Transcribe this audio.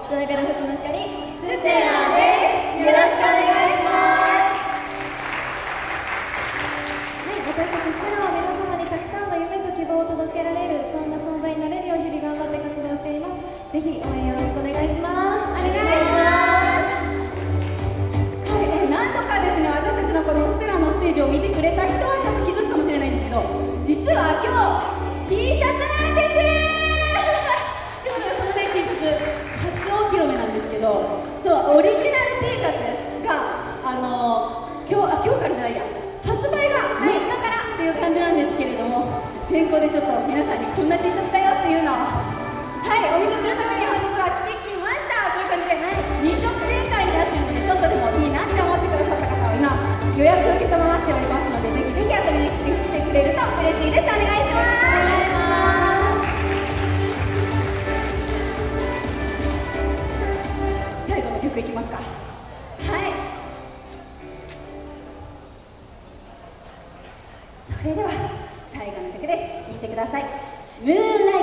つながる星の光ステラです。よろしくお願いします。はい、私たちステラは皆様にたくさんの夢と希望を届けられる、そんな存在になれるよう日々頑張って活動しています。ぜひ応援よろしくお願いします。お願いします。 はい、何度かですね、私たちのこのステラのステージを見てくれた人はちょっと気づくかもしれないんですけど、実は今日 T シャツなんですということで、このね T シャツ初お披露目なんですけど、そうオリジナル T シャツが今日からじゃないや、発売が6日からっていう感じなんですけれども、先行でちょっと皆さんにこんな T シャツだよっていうのをお見せするために本日は着てきました。という感じで、2色展開になっているので、ちょっとでもいいなって思ってくださった方は今予約受けたまっておりますので、ぜひぜひ遊びに来てくれると嬉しいです。お願いします。最後の曲いきますか。それでは最後の曲です。聴いてください。ムーンライト。